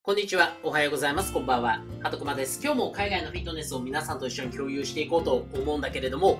こんにちは。おはようございます。こんばんは。はとくまです。今日も海外のフィットネスを皆さんと一緒に共有していこうと思うんだけれども、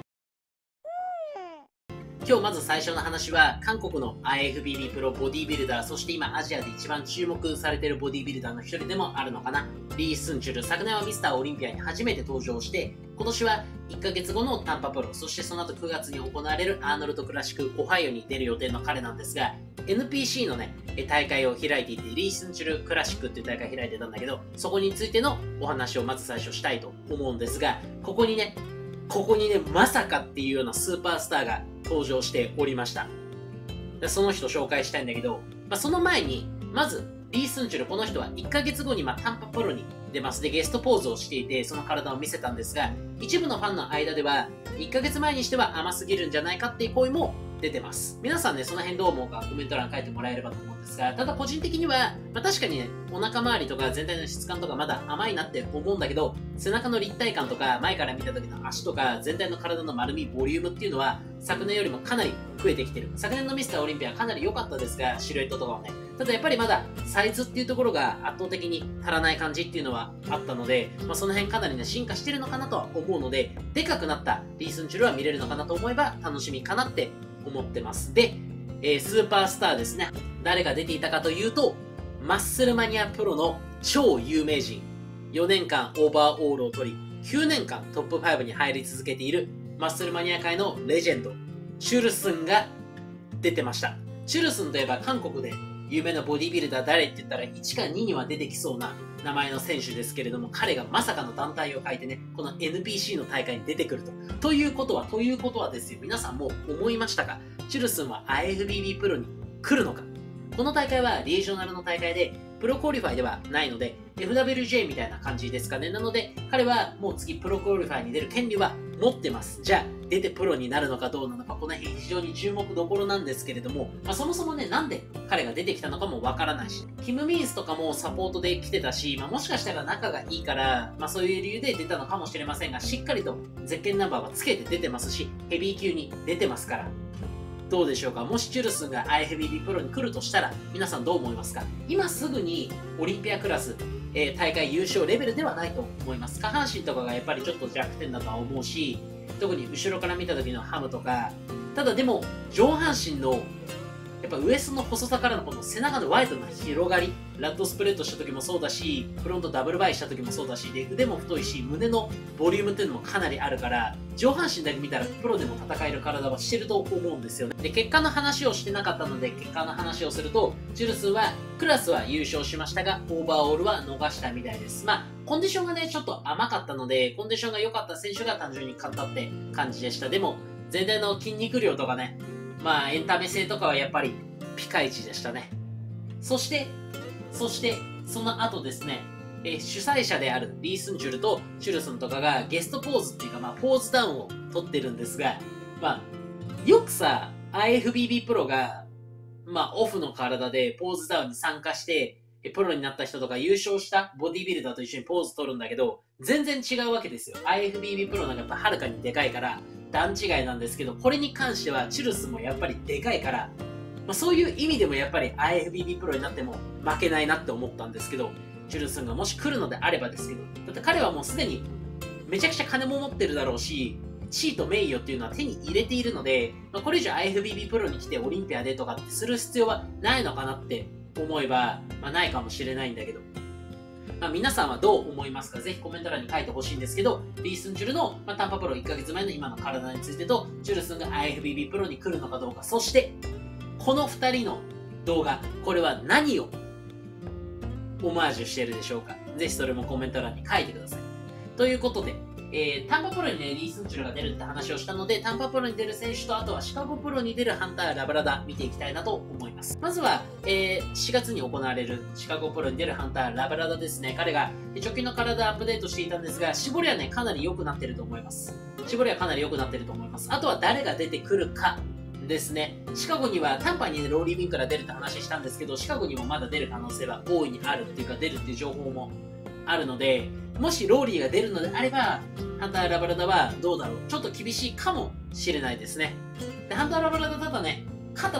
今日まず最初の話は、韓国の IFBB プロボディビルダー、そして今アジアで一番注目されているボディビルダーの一人でもあるのかな、リー・スンチュル。昨年はミスターオリンピアに初めて登場して、今年は1ヶ月後のタンパプロ、そしてその後9月に行われるアーノルドクラシックオハイオに出る予定の彼なんですが、NPC のね、大会を開いていて、リー・スンチュルクラシックっていう大会開いてたんだけど、そこについてのお話をまず最初したいと思うんですが、ここにね、まさかっていうようなスーパースターが登場しておりました。その人紹介したいんだけど、その前に、まず、リー・スンチュル、この人は1ヶ月後にタンパプロに出ます。で、ゲストポーズをしていて、その体を見せたんですが、一部のファンの間では、1ヶ月前にしては甘すぎるんじゃないかっていう声も出てます。皆さんね、その辺どう思うかコメント欄書いてもらえればと思うんですが、ただ個人的には、確かにね、お腹周りとか全体の質感とかまだ甘いなって思うんだけど、背中の立体感とか、前から見た時の足とか、全体の体の丸み、ボリュームっていうのは、昨年よりもかなり増えてきてる。昨年のミスターオリンピアはかなり良かったですが、シルエットとかはね。ただやっぱりまだサイズっていうところが圧倒的に足らない感じっていうのはあったので、その辺かなりね、進化してるのかなとは思うので、でかくなったリー・スンチュルは見れるのかなと思えば楽しみかなって思ってます。で、スーパースターですね。誰が出ていたかというと、マッスルマニアプロの超有名人。4年間オーバーオールを取り、9年間トップ5に入り続けているマッスルマニア界のレジェンド、チュルスンが出てました。チュルスンといえば韓国で有名なボディビルダー誰って言ったら1か2には出てきそうな名前の選手ですけれども、彼がまさかの団体を書いてね、この NPC の大会に出てくると。ということはですよ。皆さんも思いましたか？チュルスンは IFBB プロに来るのか？この大会はリージョナルの大会で、プロクオリファイではないので、FWJ みたいな感じですかね。なので、彼はもう次プロクオリファイに出る権利は持ってます。じゃあ、出てプロになるのかどうなのか、この辺非常に注目どころなんですけれども、そもそもね、なんで彼が出てきたのかもわからないし、キム・ミンスとかもサポートで来てたし、もしかしたら仲がいいから、そういう理由で出たのかもしれませんが、しっかりとゼッケンナンバーはつけて出てますし、ヘビー級に出てますから、どうでしょうか。もしチュルスンが IFBB プロに来るとしたら、皆さんどう思いますか？今すぐにオリンピアクラス、大会優勝レベルではないと思います。下半身とかがやっぱりちょっと弱点だとは思うし、特に後ろから見た時のハムとか、ただでも上半身のやっぱウエストの細さからのこの背中のワイドな広がり、ラットスプレッドした時もそうだし、フロントダブルバイした時もそうだし、で腕も太いし、胸のボリュームっていうのもかなりあるから、上半身だけ見たらプロでも戦える体はしてると思うんですよね。で、結果の話をしてなかったので、結果の話をすると、チュルスンはクラスは優勝しましたが、オーバーオールは逃したみたいです。コンディションがね、ちょっと甘かったので、コンディションが良かった選手が単純に勝ったって感じでした。でも、全体の筋肉量とかね、エンタメ性とかはやっぱりピカイチでしたね。そして、その後ですね、主催者であるリー・スンチュルとチュルスンとかがゲストポーズっていうか、ポーズダウンを取ってるんですが、よくさ、IFBB プロが、オフの体でポーズダウンに参加して、プロになった人とか優勝したボディビルダーと一緒にポーズ取るんだけど、全然違うわけですよ。IFBB プロなんかやっぱはるかにでかいから、段違いなんですけど、これに関してはチュルスンもやっぱりでかいから、そういう意味でもやっぱり IFBB プロになっても負けないなって思ったんですけど、チュルスンがもし来るのであればですけど、だって彼はもうすでにめちゃくちゃ金も持ってるだろうし、地位と名誉っていうのは手に入れているので、これ以上 IFBB プロに来てオリンピアでとかってする必要はないのかなって思えば、ないかもしれないんだけど、皆さんはどう思いますか？ぜひコメント欄に書いてほしいんですけど、リー・スンチュルの、タンパプロ1ヶ月前の今の体についてと、チュルスンが IFBB プロに来るのかどうか、そして、この2人の動画、これは何をオマージュしているでしょうか？ぜひそれもコメント欄に書いてください。ということで、タンパプロにね、リー・スンチュルが出るって話をしたので、タンパプロに出る選手と、あとはシカゴプロに出るハンター・ラブラダ見ていきたいなと思います。まずは、4月に行われるシカゴプロに出るハンター・ラブラダですね。彼が直近の体アップデートしていたんですが、絞りはね、かなり良くなってると思います。あとは誰が出てくるかですね。シカゴにはタンパに、ね、ローリー・ウィンから出るって話したんですけど、シカゴにもまだ出る可能性は大いにあるっていうか、出るっていう情報もあるので、もしローリーが出るのであれば、ハンター・ラブラダはどうだろう、ちょっと厳しいかもしれないですね。でハンター・ラブラダただね、肩と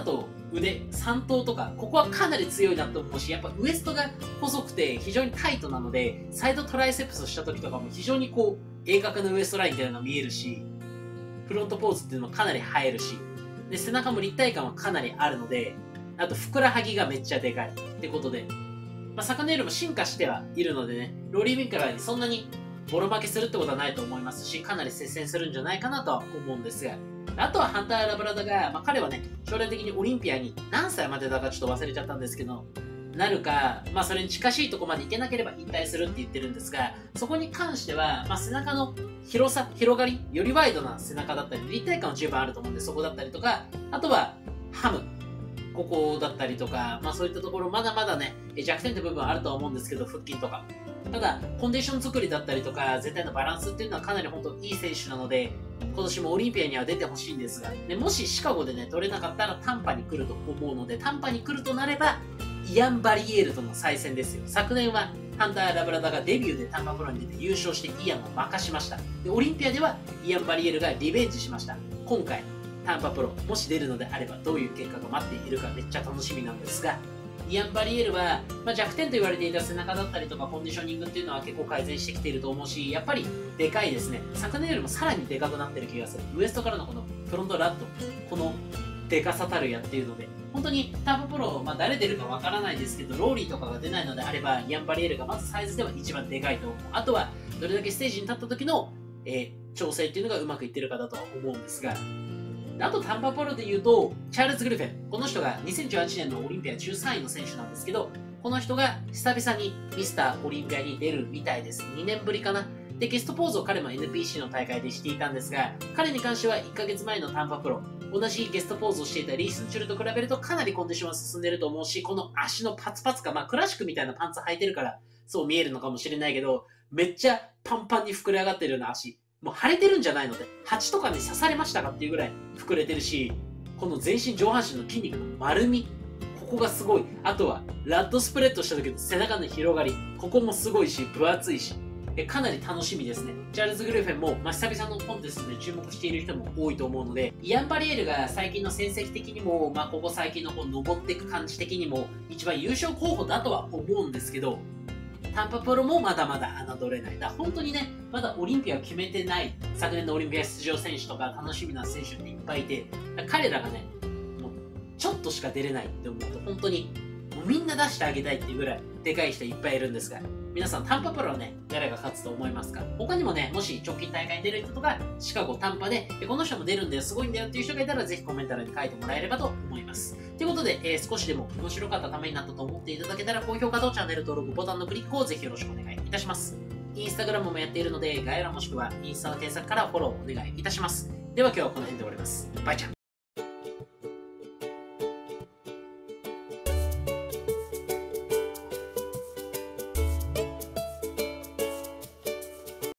腕、三頭とか、ここはかなり強いなと思うし、やっぱウエストが細くて非常にタイトなので、サイドトライセプスした時とかも非常にこう、鋭角なウエストラインみたいなのが見えるし、フロントポーズっていうのもかなり映えるし、で、背中も立体感はかなりあるので、あと、ふくらはぎがめっちゃでかい。ってことで、昨年よりも進化してはいるのでね、ローリー・ウィンカーにそんなにボロ負けするってことはないと思いますし、かなり接戦するんじゃないかなとは思うんですが、あとはハンター・ラブラダが、彼はね、将来的にオリンピアに何歳までだかちょっと忘れちゃったんですけど、なるか、それに近しいところまで行けなければ引退するって言ってるんですが、そこに関しては、背中の広がり、よりワイドな背中だったり、立体感は十分あると思うんで、そこだったりとか、あとは、ハム。ここだったりとか、そういったところ、まだまだね、弱点って部分はあるとは思うんですけど、腹筋とか。ただ、コンディション作りだったりとか、全体のバランスっていうのはかなり本当いい選手なので、今年もオリンピアには出てほしいんですが、でもしシカゴでね、取れなかったらタンパに来ると思うので、タンパに来るとなれば、イアン・バリエールとの再戦ですよ。昨年はハンター・ラブラダがデビューでタンパプロに出て優勝してイアンを任しました。で、オリンピアではイアン・バリエールがリベンジしました。今回、タンパプロ、もし出るのであればどういう結果が待っているかめっちゃ楽しみなんですが、イアン・バリエールは、弱点と言われていた背中だったりとかコンディショニングっていうのは結構改善してきていると思うし、やっぱりでかいですね。昨年よりもさらにでかくなってる気がする。ウエストからのこのフロントラット、このでかさたるやっていうので、本当にタンパプロ、誰出るかわからないですけど、ローリーとかが出ないのであれば、イアン・バリエールがまずサイズでは一番でかいと思う。あとは、どれだけステージに立った時の、調整っていうのがうまくいってるかだとは思うんですが、あとタンパプロで言うと、チャールズ・グリフィン。この人が2018年のオリンピア13位の選手なんですけど、この人が久々にミスターオリンピアに出るみたいです。2年ぶりかな。で、ゲストポーズを彼も NPC の大会でしていたんですが、彼に関しては1ヶ月前のタンパプロ、同じゲストポーズをしていたリースンチュルと比べるとかなりコンディションは進んでると思うし、この足のパツパツ感、クラシックみたいなパンツ履いてるからそう見えるのかもしれないけど、めっちゃパンパンに膨れ上がってるような足。もう腫れてるんじゃないのって、蜂とかに刺されましたかっていうぐらい膨れてるし、この全身上半身の筋肉の丸み、ここがすごい。あとは、ラッドスプレッドした時の背中の広がり、ここもすごいし、分厚いし、かなり楽しみですね。チャールズ・グリフィンも、久々のコンテストで注目している人も多いと思うので、イアン・バリエールが最近の戦績的にも、ここ最近の登っていく感じ的にも、一番優勝候補だとは思うんですけど、タンパプロもまだまだ侮れない。本当にね、まだオリンピアを決めてない、昨年のオリンピア出場選手とか楽しみな選手っていっぱいいて、彼らがね、もうちょっとしか出れないって思うと、本当にもうみんな出してあげたいっていうぐらいでかい人いっぱいいるんですが、皆さんタンパプロはね、誰が勝つと思いますか？他にもね、もし直近大会に出る人とか、シカゴ、タンパで、この人も出るんだよ、すごいんだよっていう人がいたら、ぜひコメント欄に書いてもらえればと思います。ということで、少しでも面白かったためになったと思っていただけたら、高評価とチャンネル登録ボタンのクリックをぜひよろしくお願いいたします。インスタグラムもやっているので、概要欄もしくはインスタの検索からフォローお願いいたします。では今日はこの辺で終わります。バイチャン。